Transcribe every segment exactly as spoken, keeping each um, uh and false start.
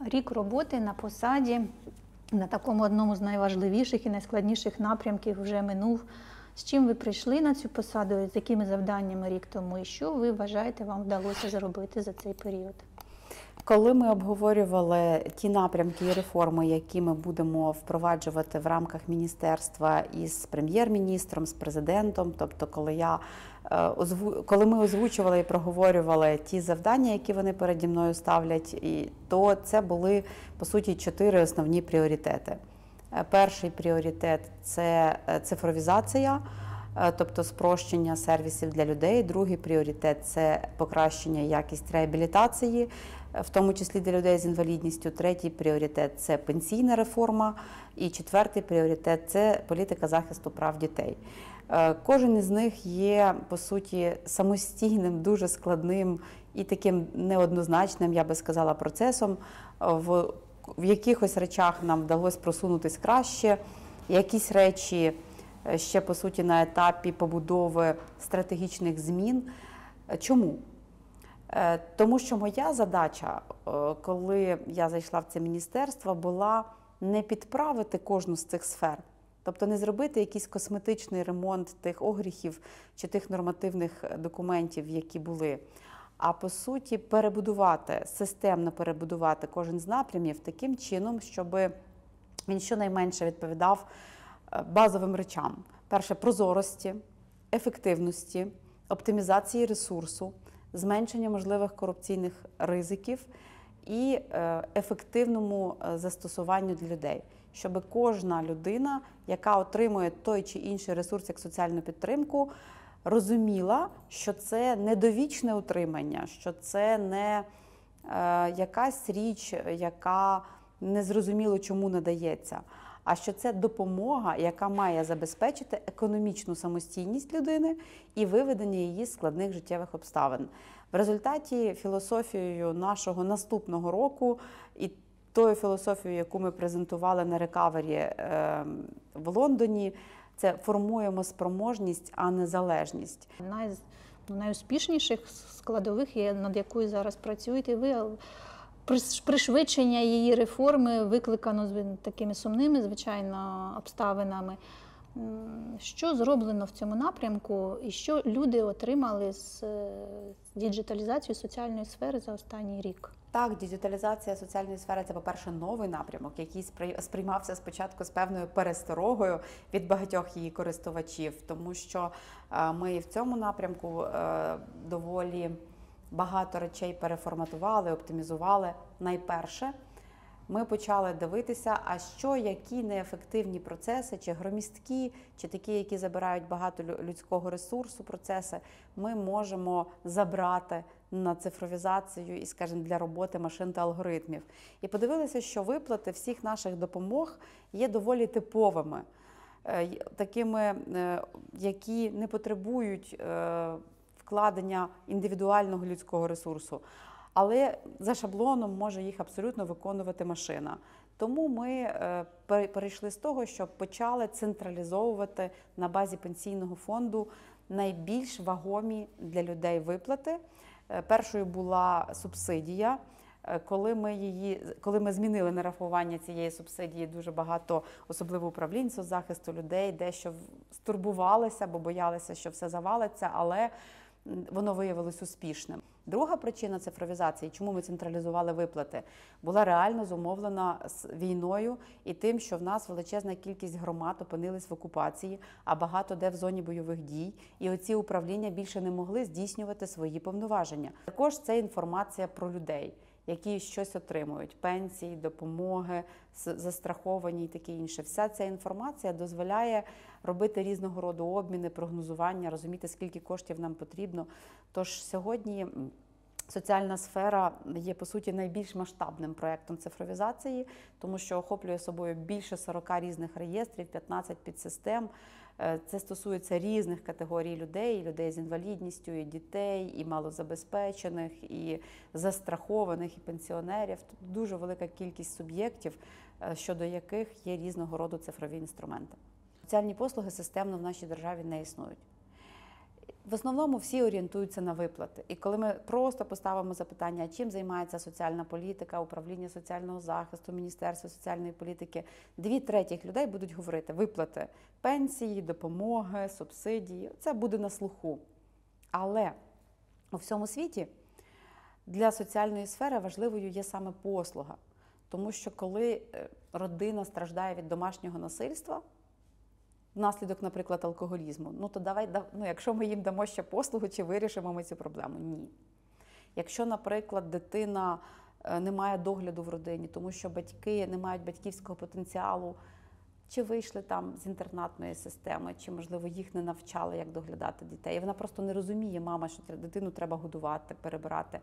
Рік роботи на посаді, на такому одному з найважливіших і найскладніших напрямків вже минув. З чим ви прийшли на цю посаду, з якими завданнями рік тому, і що ви вважаєте, вам вдалося зробити за цей період? Коли ми обговорювали ті напрямки і реформи, які ми будемо впроваджувати в рамках міністерства із прем'єр-міністром, з президентом, тобто коли, я, коли ми озвучували і проговорювали ті завдання, які вони переді мною ставлять, то це були, по суті, чотири основні пріоритети. Перший пріоритет – це цифровізація, тобто спрощення сервісів для людей. Другий пріоритет – це покращення якості реабілітації, в тому числі для людей з інвалідністю. Третій пріоритет – це пенсійна реформа. І четвертий пріоритет – це політика захисту прав дітей. Кожен із них є, по суті, самостійним, дуже складним і таким неоднозначним, я би сказала, процесом. В, в якихось речах нам вдалося просунутися краще, якісь речі ще, по суті, на етапі побудови стратегічних змін. Чому? Тому що моя задача, коли я зайшла в це міністерство, була не підправити кожну з цих сфер. Тобто не зробити якийсь косметичний ремонт тих огріхів чи тих нормативних документів, які були, а по суті перебудувати, системно перебудувати кожен з напрямів таким чином, щоб він щонайменше відповідав базовим речам. Перше – прозорості, ефективності, оптимізації ресурсу, зменшення можливих корупційних ризиків і ефективному застосуванню для людей. Щоб кожна людина, яка отримує той чи інший ресурс як соціальну підтримку, розуміла, що це не довічне утримання, що це не якась річ, яка незрозуміло чому надається, а що це допомога, яка має забезпечити економічну самостійність людини і виведення її з складних життєвих обставин. В результаті філософією нашого наступного року і тою філософією, яку ми презентували на рекавері в Лондоні, це формуємо спроможність, а не залежність. Одна з найуспішніших складових, над якою зараз працюєте ви, пришвидшення її реформи викликано такими сумними, звичайно, обставинами. Що зроблено в цьому напрямку і що люди отримали з діджиталізацією соціальної сфери за останній рік? Так, діджиталізація соціальної сфери – це, по-перше, новий напрямок, який сприймався спочатку з певною пересторогою від багатьох її користувачів, тому що ми в цьому напрямку доволі багато речей переформатували, оптимізували. Найперше, ми почали дивитися, а що, які неефективні процеси, чи громісткі, чи такі, які забирають багато людського ресурсу процеси, ми можемо забрати на цифровізацію і, скажімо, для роботи машин та алгоритмів. І подивилися, що виплати всіх наших допомог є доволі типовими, такими, які не потребують вкладення індивідуального людського ресурсу. Але за шаблоном може їх абсолютно виконувати машина. Тому ми перейшли з того, що почали централізовувати на базі пенсійного фонду найбільш вагомі для людей виплати. Першою була субсидія. Коли ми, її, коли ми змінили нарахування цієї субсидії, дуже багато, особливо управлінь соцзахисту людей, дещо стурбувалися, бо боялися, що все завалиться, але воно виявилось успішним. Друга причина цифровізації, чому ми централізували виплати, була реально зумовлена з війною і тим, що в нас величезна кількість громад опинились в окупації, а багато де в зоні бойових дій, і оці управління більше не могли здійснювати свої повноваження. Також це інформація про людей, які щось отримують, пенсії, допомоги, застраховані і таке інше. Вся ця інформація дозволяє робити різного роду обміни, прогнозування, розуміти, скільки коштів нам потрібно. Тож сьогодні соціальна сфера є, по суті, найбільш масштабним проєктом цифровізації, тому що охоплює собою більше сорока різних реєстрів, п'ятнадцять підсистем. Це стосується різних категорій людей, і людей з інвалідністю, і дітей, і малозабезпечених, і застрахованих, і пенсіонерів. Тут дуже велика кількість суб'єктів, щодо яких є різного роду цифрові інструменти. Соціальні послуги системно в нашій державі не існують. В основному всі орієнтуються на виплати. І коли ми просто поставимо запитання, чим займається соціальна політика, управління соціального захисту, Міністерство соціальної політики, дві третіх людей будуть говорити виплати пенсії, допомоги, субсидії. Це буде на слуху. Але у всьому світі для соціальної сфери важливою є саме послуга. Тому що коли родина страждає від домашнього насильства, внаслідок, наприклад, алкоголізму, ну то давай, ну, якщо ми їм дамо ще послугу, чи вирішимо ми цю проблему? Ні. Якщо, наприклад, дитина не має догляду в родині, тому що батьки не мають батьківського потенціалу, чи вийшли там з інтернатної системи, чи, можливо, їх не навчали, як доглядати дітей. І вона просто не розуміє, мама, що дитину треба годувати, перебирати.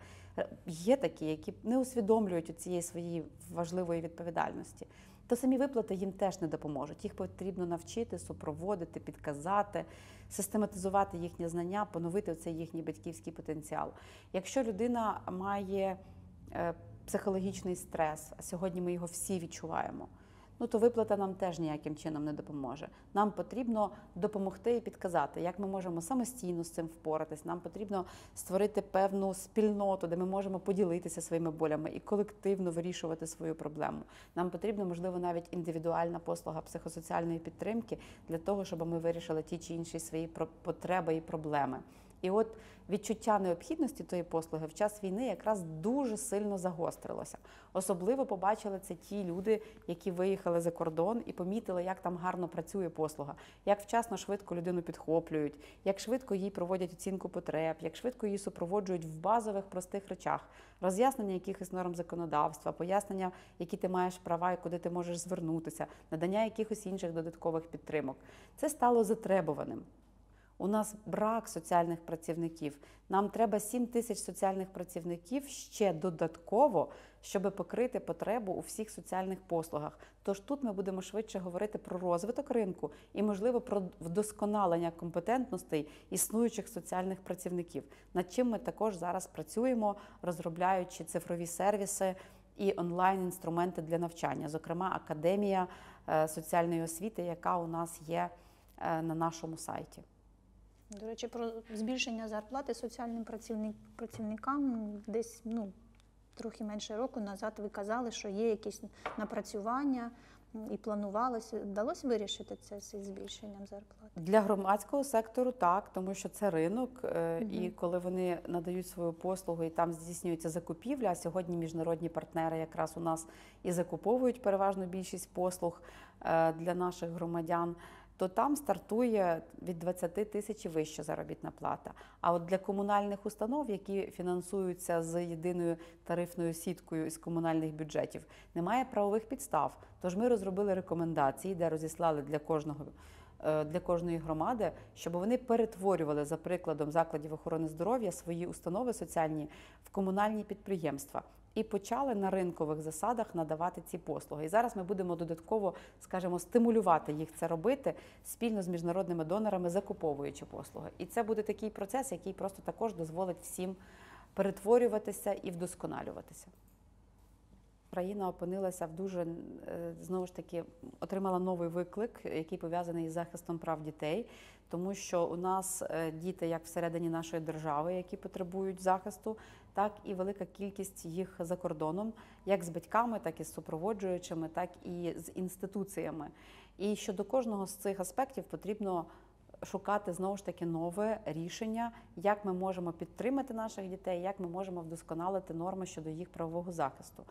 Є такі, які не усвідомлюють цієї своєї важливої відповідальності. То самі виплати їм теж не допоможуть. Їх потрібно навчити, супроводити, підказати, систематизувати їхні знання, поновити цей їхній батьківський потенціал. Якщо людина має психологічний стрес, а сьогодні ми його всі відчуваємо, ну то виплата нам теж ніяким чином не допоможе. Нам потрібно допомогти і підказати, як ми можемо самостійно з цим впоратись. Нам потрібно створити певну спільноту, де ми можемо поділитися своїми болями і колективно вирішувати свою проблему. Нам потрібна, можливо, навіть індивідуальна послуга психосоціальної підтримки для того, щоб ми вирішили ті чи інші свої потреби і проблеми. І от відчуття необхідності тої послуги в час війни якраз дуже сильно загострилося. Особливо побачили це ті люди, які виїхали за кордон і помітили, як там гарно працює послуга, як вчасно, швидко людину підхоплюють, як швидко їй проводять оцінку потреб, як швидко її супроводжують в базових простих речах, роз'яснення якихось норм законодавства, пояснення, які ти маєш права і куди ти можеш звернутися, надання якихось інших додаткових підтримок. Це стало затребуваним. У нас брак соціальних працівників. Нам треба сім тисяч соціальних працівників ще додатково, щоб покрити потребу у всіх соціальних послугах. Тож тут ми будемо швидше говорити про розвиток ринку і, можливо, про вдосконалення компетентностей існуючих соціальних працівників, над чим ми також зараз працюємо, розробляючи цифрові сервіси і онлайн-інструменти для навчання, зокрема, Академія соціальної освіти, яка у нас є на нашому сайті. До речі, про збільшення зарплати соціальним працівникам десь, ну, трохи менше року назад ви казали, що є якісь напрацювання і планувалося. Вдалося вирішити це з збільшенням зарплати? Для громадського сектору так, тому що це ринок, угу. І коли вони надають свою послугу і там здійснюється закупівля, а сьогодні міжнародні партнери якраз у нас і закуповують переважну більшість послуг для наших громадян, то там стартує від двадцяти тисяч вища заробітна плата. А от для комунальних установ, які фінансуються з єдиною тарифною сіткою із комунальних бюджетів, немає правових підстав. Тож ми розробили рекомендації, де розіслали для кожного для кожної громади, щоб вони перетворювали, за прикладом закладів охорони здоров'я, свої установи соціальні в комунальні підприємства. І почали на ринкових засадах надавати ці послуги. І зараз ми будемо додатково, скажімо, стимулювати їх це робити спільно з міжнародними донорами, закуповуючи послуги. І це буде такий процес, який просто також дозволить всім перетворюватися і вдосконалюватися. Україна опинилася в дуже, знову ж таки, отримала новий виклик, який пов'язаний із захистом прав дітей, тому що у нас діти як всередині нашої держави, які потребують захисту, так і велика кількість їх за кордоном, як з батьками, так і з супроводжуючими, так і з інституціями. І щодо кожного з цих аспектів потрібно шукати, знову ж таки, нове рішення, як ми можемо підтримати наших дітей, як ми можемо вдосконалити норми щодо їх правового захисту.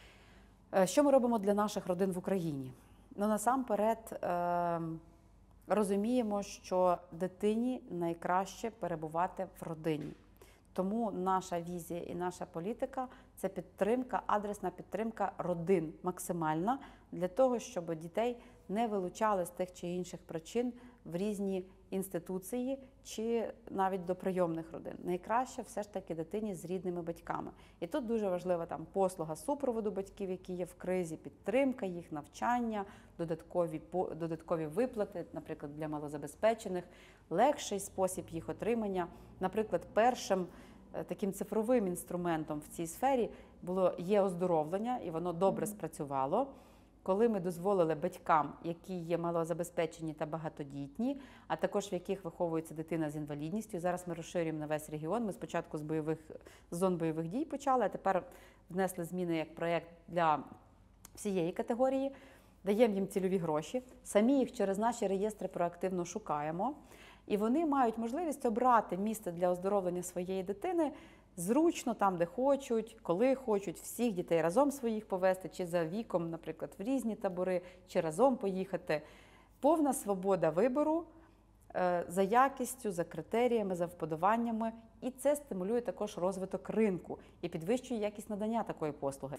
Що ми робимо для наших родин в Україні? Ну, насамперед, е, розуміємо, що дитині найкраще перебувати в родині. Тому наша візія і наша політика – це підтримка, адресна підтримка родин максимальна, для того, щоб дітей не вилучали з тих чи інших причин в різні інституції чи навіть до прийомних родин. Найкраще все ж таки дитині з рідними батьками. І тут дуже важлива там послуга супроводу батьків, які є в кризі, підтримка їх, навчання, додаткові, додаткові виплати, наприклад, для малозабезпечених, легший спосіб їх отримання. Наприклад, першим таким цифровим інструментом в цій сфері було є оздоровлення, і воно добре спрацювало. коли ми дозволили батькам, які є малозабезпечені та багатодітні, а також в яких виховується дитина з інвалідністю. Зараз ми розширюємо на весь регіон. Ми спочатку з бойових з зон бойових дій почали, а тепер внесли зміни як проєкт для всієї категорії. Даємо їм цільові гроші, самі їх через наші реєстри проактивно шукаємо. І вони мають можливість обрати місце для оздоровлення своєї дитини зручно, там, де хочуть, коли хочуть, всіх дітей разом своїх повезти, чи за віком, наприклад, в різні табори, чи разом поїхати. Повна свобода вибору за якістю, за критеріями, за вподобаннями. І це стимулює також розвиток ринку і підвищує якість надання такої послуги.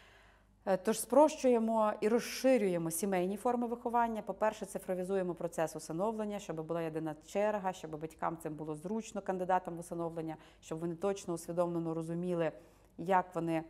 Тож спрощуємо і розширюємо сімейні форми виховання. По-перше, цифровізуємо процес усиновлення, щоб була єдина черга, щоб батькам цим було зручно, кандидатам в усиновлення, щоб вони точно усвідомлено розуміли, як вони,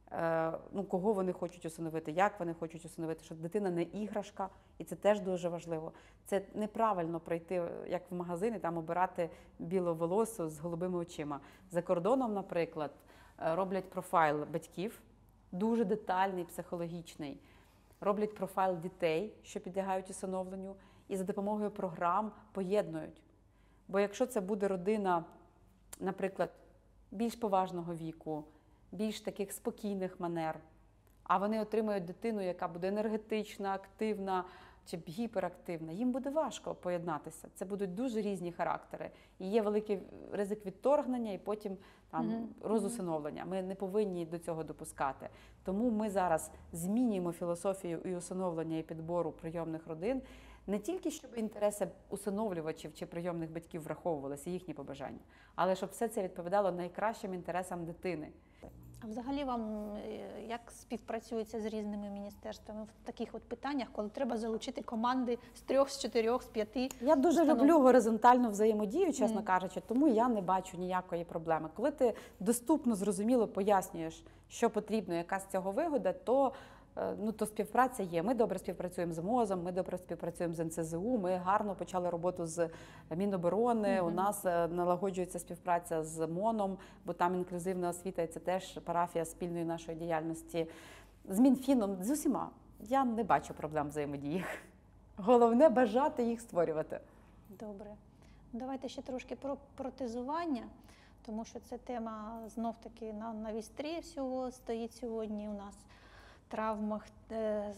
ну, кого вони хочуть усиновити, як вони хочуть усиновити, що дитина не іграшка, і це теж дуже важливо. Це неправильно прийти, як в магазин, і там обирати біловолосу з голубими очима. За кордоном, наприклад, роблять профайл батьків, дуже детальний, психологічний. Роблять профайл дітей, що підлягають усиновленню, і за допомогою програм поєднують. Бо якщо це буде родина, наприклад, більш поважного віку, більш таких спокійних манер, а вони отримують дитину, яка буде енергетична, активна чи гіперактивна, їм буде важко поєднатися. Це будуть дуже різні характери. І є великий ризик відторгнення і потім там, mm-hmm. розусиновлення. Ми не повинні до цього допускати. Тому ми зараз змінюємо філософію і усиновлення, і підбору прийомних родин, не тільки, щоб інтереси усиновлювачів чи прийомних батьків враховувалися, їхні побажання, але щоб все це відповідало найкращим інтересам дитини. А взагалі вам як співпрацюється з різними міністерствами в таких от питаннях, коли треба залучити команди з трьох, з чотирьох, з п'яти? Я дуже установ? люблю горизонтальну взаємодію, чесно mm. кажучи, тому я не бачу ніякої проблеми. Коли ти доступно, зрозуміло пояснюєш, що потрібно, яка з цього вигода, то ну, то співпраця є. Ми добре співпрацюємо з МОЗом, ми добре співпрацюємо з ен це зе у, ми гарно почали роботу з Міноборони, mm-hmm. у нас налагоджується співпраця з МОНом, бо там інклюзивна освіта, і це теж парафія спільної нашої діяльності. З Мінфіном, з усіма. Я не бачу проблем взаємодії. Головне – бажати їх створювати. Добре. Давайте ще трошки про протезування, тому що ця тема знов-таки на, на вістрі всього стоїть сьогодні у нас. Травмах е,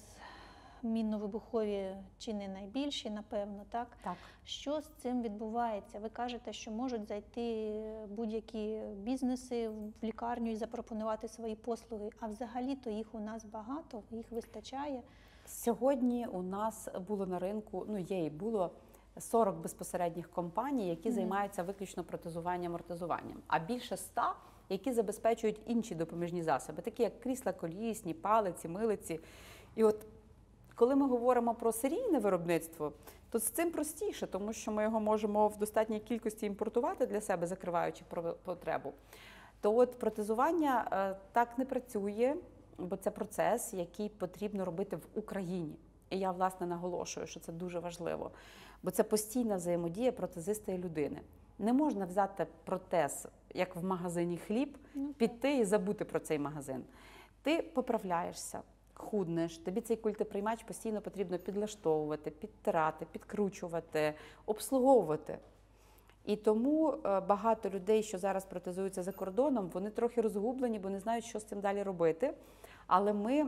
мінно-вибухові чи не найбільші, напевно, так? Так. Що з цим відбувається? Ви кажете, що можуть зайти будь-які бізнеси в лікарню і запропонувати свої послуги, а взагалі-то їх у нас багато, їх вистачає? Сьогодні у нас було на ринку, ну є і було, сорок безпосередніх компаній, які mm-hmm. займаються виключно протезуванням, ортезуванням, а більше ста, які забезпечують інші допоміжні засоби, такі як крісла колісні, палиці, милиці. І от коли ми говоримо про серійне виробництво, то з цим простіше, тому що ми його можемо в достатній кількості імпортувати для себе, закриваючи потребу. То от протезування так не працює, бо це процес, який потрібно робити в Україні. І я, власне, наголошую, що це дуже важливо, бо це постійна взаємодія протезиста і людини. Не можна взяти протез, як в магазині хліб, піти і забути про цей магазин. Ти поправляєшся, худнеш, тобі цей культиприймач постійно потрібно підлаштовувати, підтирати, підкручувати, обслуговувати. І тому багато людей, що зараз протезуються за кордоном, вони трохи розгублені, бо не знають, що з цим далі робити. Але ми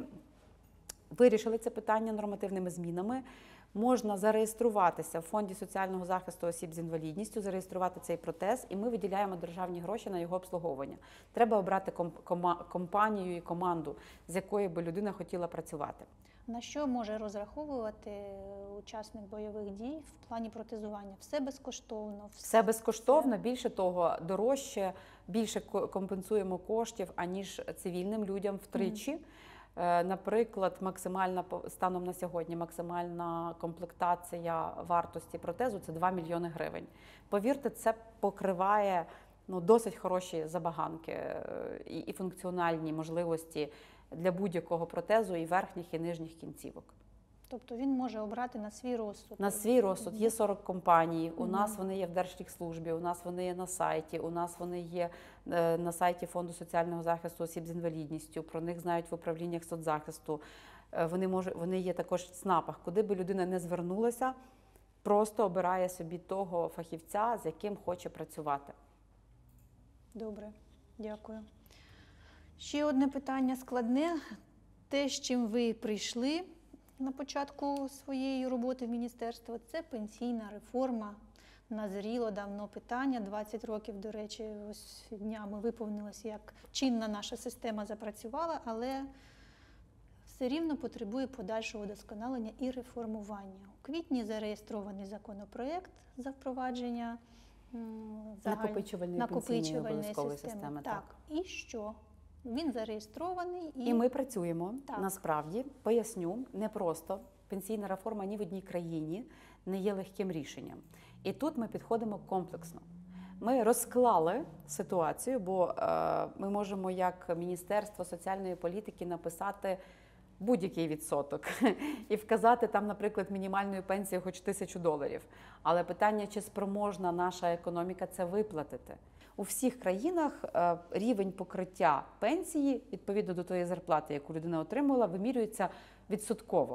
вирішили це питання нормативними змінами. Можна зареєструватися в Фонді соціального захисту осіб з інвалідністю, зареєструвати цей протез, і ми виділяємо державні гроші на його обслуговування. Треба обрати компанію і команду, з якою би людина хотіла працювати. На що може розраховувати учасник бойових дій в плані протезування? Все безкоштовно? Все, все безкоштовно, більше того, дорожче, більше компенсуємо коштів, аніж цивільним людям втричі. Mm-hmm. Наприклад, максимальна, станом на сьогодні, максимальна комплектація вартості протезу – це два мільйони гривень. Повірте, це покриває ну, досить хороші забаганки і, і функціональні можливості для будь-якого протезу і верхніх, і нижніх кінцівок. Тобто він може обрати на свій розсуд? На свій розсуд. Є сорок компаній, у mm-hmm. нас вони є в Держлікслужбі, у нас вони є на сайті, у нас вони є на сайті Фонду соціального захисту осіб з інвалідністю, про них знають в управліннях соцзахисту. вони, може, вони є також в ЦНАПах, куди би людина не звернулася, просто обирає собі того фахівця, з яким хоче працювати. Добре, дякую. Ще одне питання складне. Те, з чим ви прийшли на початку своєї роботи в міністерстві, це пенсійна реформа. Назріло давно питання, двадцять років, до речі, ось днями виповнилось, як чинна наша система запрацювала, але все рівно потребує подальшого вдосконалення і реформування. У квітні зареєстрований законопроект за впровадження загаль... накопичувальної, накопичувальної обов'язкової системи. системи. Так. так, і що? Він зареєстрований. І, і ми працюємо, так. насправді, поясню, не просто. Пенсійна реформа ні в одній країні не є легким рішенням. І тут ми підходимо комплексно. Ми розклали ситуацію, бо е, ми можемо як Міністерство соціальної політики написати будь-який відсоток і вказати там, наприклад, мінімальною пенсією хоч тисячу доларів. Але питання, чи спроможна наша економіка це виплатити. У всіх країнах е, рівень покриття пенсії, відповідно до тої зарплати, яку людина отримувала, вимірюється відсотково.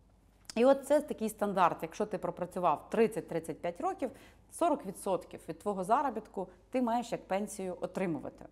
І от це такий стандарт. Якщо ти пропрацював тридцять-тридцять п'ять років, сорок відсотків від твого заробітку ти маєш як пенсію отримувати.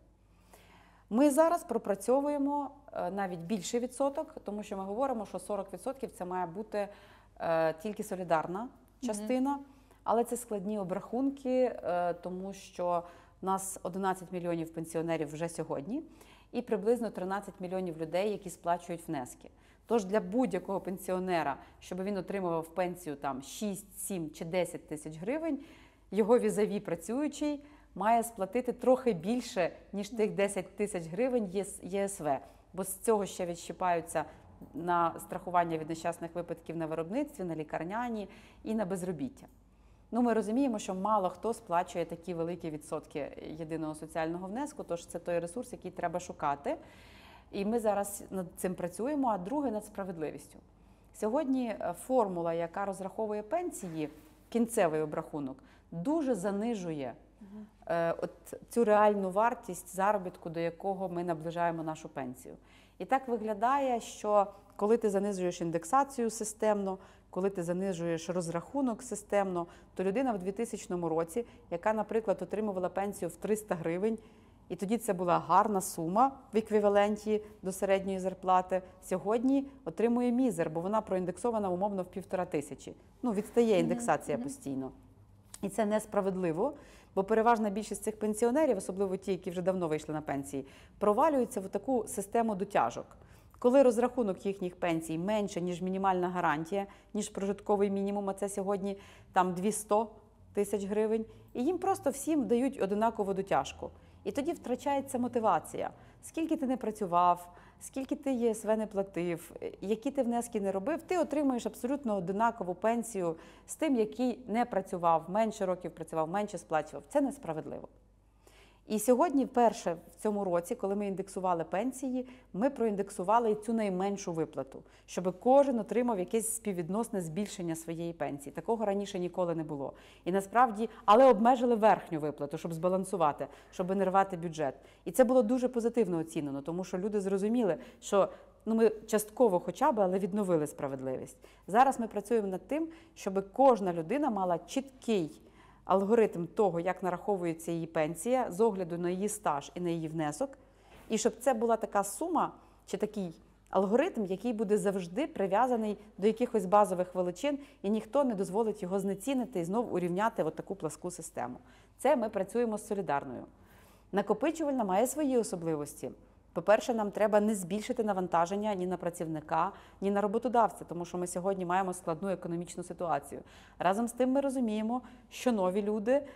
Ми зараз пропрацьовуємо навіть більший відсоток, тому що ми говоримо, що сорок відсотків це має бути е, тільки солідарна частина, mm-hmm. але це складні обрахунки, е, тому що у нас одинадцять мільйонів пенсіонерів вже сьогодні і приблизно тринадцять мільйонів людей, які сплачують внески. Тож для будь-якого пенсіонера, щоб він отримував пенсію там шість, сім чи десять тисяч гривень, його візаві працюючий має сплатити трохи більше, ніж тих десять тисяч гривень Є Ес В. Бо з цього ще відщипаються на страхування від нещасних випадків на виробництві, на лікарняні і на безробіття. Ну, ми розуміємо, що мало хто сплачує такі великі відсотки єдиного соціального внеску, тож це той ресурс, який треба шукати. І ми зараз над цим працюємо, а друге – над справедливістю. Сьогодні формула, яка розраховує пенсії, кінцевий обрахунок, дуже занижує угу. е, от цю реальну вартість заробітку, до якого ми наближаємо нашу пенсію. І так виглядає, що коли ти занижуєш індексацію системно, коли ти занижуєш розрахунок системно, то людина в двотисячному році, яка, наприклад, отримувала пенсію в триста гривень, і тоді це була гарна сума в еквіваленті до середньої зарплати. Сьогодні отримує мізер, бо вона проіндексована умовно в півтора тисячі. Ну, відстає індексація mm-hmm. постійно. І це несправедливо, бо переважна більшість цих пенсіонерів, особливо ті, які вже давно вийшли на пенсії, провалюються в таку систему дотяжок. Коли розрахунок їхніх пенсій менше, ніж мінімальна гарантія, ніж прожитковий мінімум, а це сьогодні там двісті тисяч гривень, і їм просто всім дають одинакову дотяжку. І тоді втрачається мотивація. Скільки ти не працював, скільки ти Є Ес В не платив, які ти внески не робив, ти отримуєш абсолютно одинакову пенсію з тим, який не працював, менше років працював, менше сплачував. Це несправедливо. І сьогодні, вперше в цьому році, коли ми індексували пенсії, ми проіндексували і цю найменшу виплату, щоб кожен отримав якесь співвідносне збільшення своєї пенсії. Такого раніше ніколи не було. І насправді, але обмежили верхню виплату, щоб збалансувати, щоб не рвати бюджет. І це було дуже позитивно оцінено, тому що люди зрозуміли, що ну, ми частково хоча б, але відновили справедливість. Зараз ми працюємо над тим, щоб кожна людина мала чіткий алгоритм того, як нараховується її пенсія, з огляду на її стаж і на її внесок, і щоб це була така сума, чи такий алгоритм, який буде завжди прив'язаний до якихось базових величин, і ніхто не дозволить його знецінити і знов урівняти от таку пласку систему. Це ми працюємо з солідарною. Накопичувальна має свої особливості. По-перше, нам треба не збільшити навантаження ні на працівника, ні на роботодавця, тому що ми сьогодні маємо складну економічну ситуацію. Разом з тим ми розуміємо, що нові люди, е,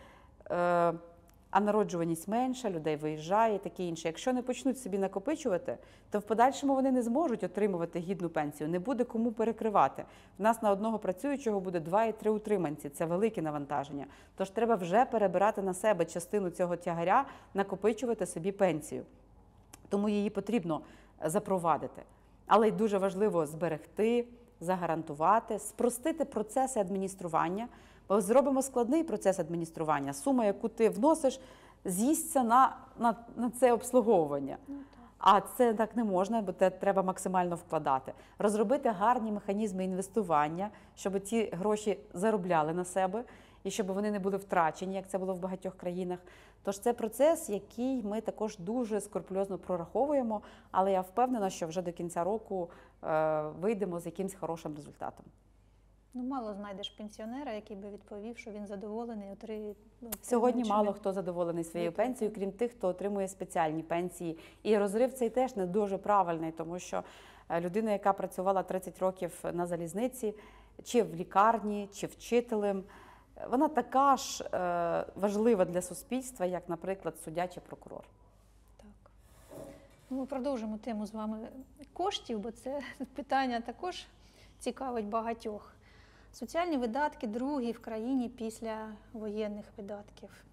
а народжуваність менша, людей виїжджає і таке інше. Якщо не почнуть собі накопичувати, то в подальшому вони не зможуть отримувати гідну пенсію, не буде кому перекривати. В нас на одного працюючого буде два і три утриманці, це велике навантаження. Тож треба вже перебирати на себе частину цього тягаря, накопичувати собі пенсію. Тому її потрібно запровадити. Але й дуже важливо зберегти, загарантувати, спростити процеси адміністрування. Бо зробимо складний процес адміністрування. Сума, яку ти вносиш, з'їсться на, на, на це обслуговування. Ну, А це так не можна, бо це треба максимально вкладати. Розробити гарні механізми інвестування, щоб ці гроші заробляли на себе і щоб вони не були втрачені, як це було в багатьох країнах. Тож це процес, який ми також дуже скрупульозно прораховуємо, але я впевнена, що вже до кінця року е, вийдемо з якимось хорошим результатом. Ну, мало знайдеш пенсіонера, який би відповів, що він задоволений. Отри... Сьогодні мало хто задоволений своєю пенсією, крім тих, хто отримує спеціальні пенсії. І розрив цей теж не дуже правильний, тому що людина, яка працювала тридцять років на залізниці, чи в лікарні, чи вчителем, вона така ж е, важлива для суспільства, як, наприклад, суддя чи прокурор. Так. Ну, ми продовжимо тему з вами коштів, бо це питання також цікавить багатьох. Соціальні видатки другі в країні після воєнних видатків.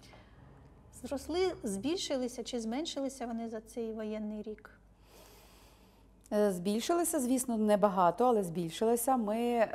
Зросли, збільшилися чи зменшилися вони за цей воєнний рік? Збільшилися, звісно, небагато, але збільшилися. Ми е,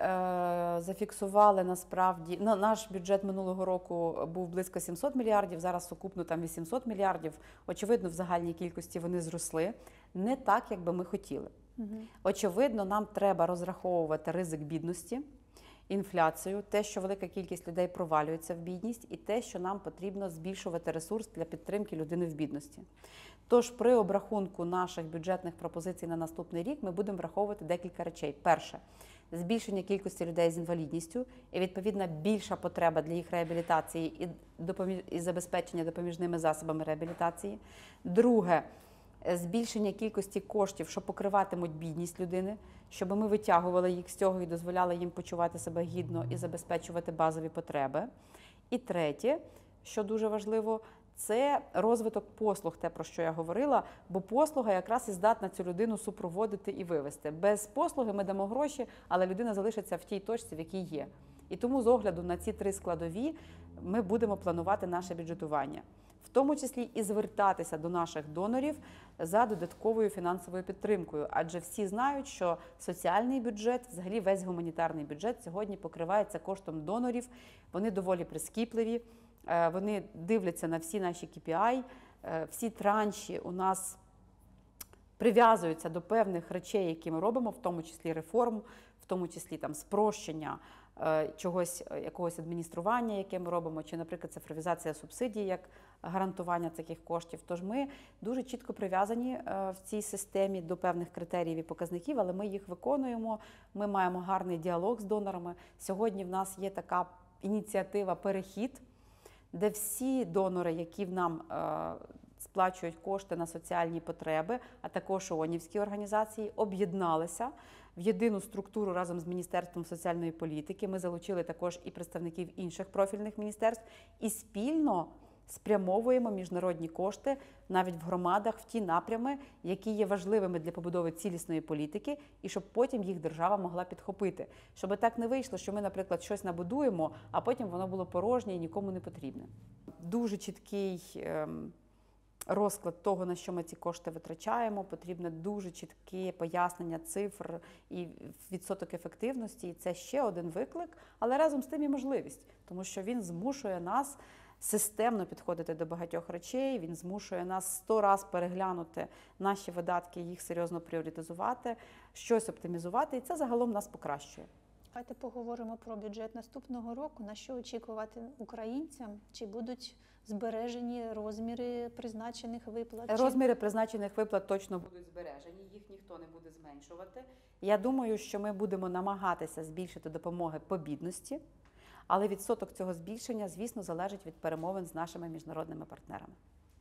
зафіксували насправді, ну, наш бюджет минулого року був близько сімсот мільярдів, зараз сукупно там вісімсот мільярдів. Очевидно, в загальній кількості вони зросли. Не так, як би ми хотіли. Угу. Очевидно, нам треба розраховувати ризик бідності, інфляцію, те, що велика кількість людей провалюється в бідність, і те, що нам потрібно збільшувати ресурс для підтримки людини в бідності. Тож при обрахунку наших бюджетних пропозицій на наступний рік ми будемо враховувати декілька речей. Перше – збільшення кількості людей з інвалідністю і, відповідно, більша потреба для їх реабілітації і, допоміж... і забезпечення допоміжними засобами реабілітації. Друге – збільшення кількості коштів, що покриватимуть бідність людини, щоб ми витягували їх з цього і дозволяли їм почувати себе гідно і забезпечувати базові потреби. І третє, що дуже важливо, це розвиток послуг, те, про що я говорила, бо послуга якраз і здатна цю людину супроводити і вивести. Без послуги ми дамо гроші, але людина залишиться в тій точці, в якій є. І тому з огляду на ці три складові ми будемо планувати наше бюджетування. В тому числі і звертатися до наших донорів за додатковою фінансовою підтримкою. Адже всі знають, що соціальний бюджет, взагалі весь гуманітарний бюджет сьогодні покривається коштом донорів. Вони доволі прискіпливі, вони дивляться на всі наші кей пі ай, всі транші у нас прив'язуються до певних речей, які ми робимо, в тому числі реформ, в тому числі там спрощення чогось, якогось адміністрування, яке ми робимо, чи, наприклад, цифровізація субсидій як гарантування таких коштів. Тож ми дуже чітко прив'язані в цій системі до певних критеріїв і показників, але ми їх виконуємо, ми маємо гарний діалог з донорами. Сьогодні в нас є така ініціатива «Перехід», де всі донори, які в нам сплачують кошти на соціальні потреби, а також ООНівські організації, об'єдналися в єдину структуру разом з Міністерством соціальної політики. Ми залучили також і представників інших профільних міністерств і спільно спрямовуємо міжнародні кошти навіть в громадах в ті напрями, які є важливими для побудови цілісної політики, і щоб потім їх держава могла підхопити. Щоб так не вийшло, що ми, наприклад, щось набудуємо, а потім воно було порожнє і нікому не потрібне. Дуже чіткий ем, розклад того, на що ми ці кошти витрачаємо, потрібне дуже чітке пояснення цифр і відсоток ефективності. І це ще один виклик, але разом з тим і можливість, тому що він змушує нас системно підходити до багатьох речей, він змушує нас сто раз переглянути наші видатки, їх серйозно пріоритизувати, щось оптимізувати, і це загалом нас покращує. Давайте поговоримо про бюджет наступного року. На що очікувати українцям? Чи будуть збережені розміри призначених виплат? Розміри призначених виплат точно будуть збережені, їх ніхто не буде зменшувати. Я думаю, що ми будемо намагатися збільшити допомоги по бідності, але відсоток цього збільшення, звісно, залежить від перемовин з нашими міжнародними партнерами.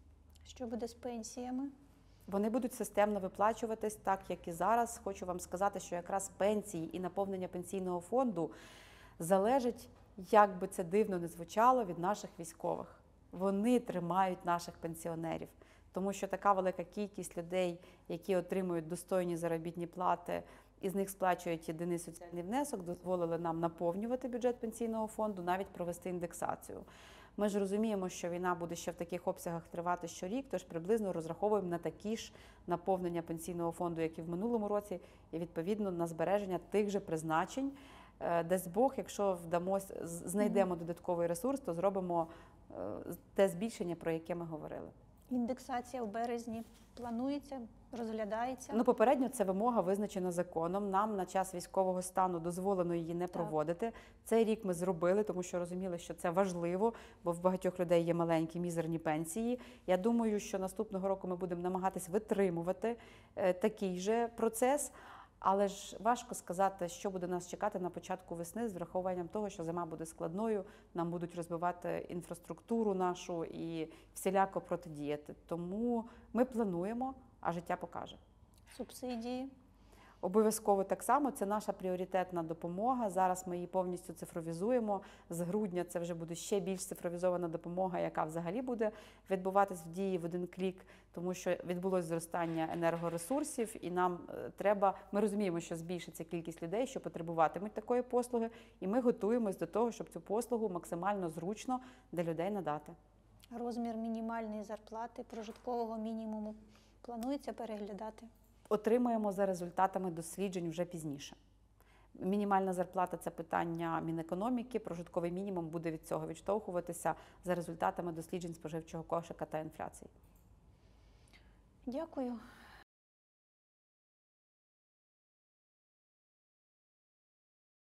Що буде з пенсіями? Вони будуть системно виплачуватись, так як і зараз. Хочу вам сказати, що якраз пенсії і наповнення пенсійного фонду залежить, як би це дивно не звучало, від наших військових. Вони тримають наших пенсіонерів, тому що така велика кількість людей, які отримують достойні заробітні плати, і з них сплачують єдиний соціальний внесок, дозволили нам наповнювати бюджет пенсійного фонду, навіть провести індексацію. Ми ж розуміємо, що війна буде ще в таких обсягах тривати щорік, тож приблизно розраховуємо на такі ж наповнення пенсійного фонду, як і в минулому році, і відповідно на збереження тих же призначень. Дасть Бог, якщо вдамось, знайдемо додатковий ресурс, то зробимо те збільшення, про яке ми говорили. Індексація в березні планується, розглядається. Ну, попередньо це вимога визначена законом. Нам на час військового стану дозволено її не Так. проводити. Цей рік ми зробили, тому що розуміли, що це важливо, бо в багатьох людей є маленькі мізерні пенсії. Я думаю, що наступного року ми будемо намагатись витримувати е, такий же процес. Але ж важко сказати, що буде нас чекати на початку весни з врахуванням того, що зима буде складною, нам будуть розбивати інфраструктуру нашу і всіляко протидіяти. Тому ми плануємо, а життя покаже. Субсидії. Обов'язково так само, це наша пріоритетна допомога. Зараз ми її повністю цифровізуємо. З грудня це вже буде ще більш цифровізована допомога, яка взагалі буде відбуватись в дії в один клік, тому що відбулось зростання енергоресурсів, і нам е, треба, ми розуміємо, що збільшиться кількість людей, що потребуватимуть такої послуги, і ми готуємось до того, щоб цю послугу максимально зручно для людей надати. Розмір мінімальної зарплати, прожиткового мінімуму планується переглядати. Отримаємо за результатами досліджень вже пізніше. Мінімальна зарплата – це питання Мінекономіки, прожитковий мінімум буде від цього відштовхуватися за результатами досліджень споживчого кошика та інфляції. Дякую.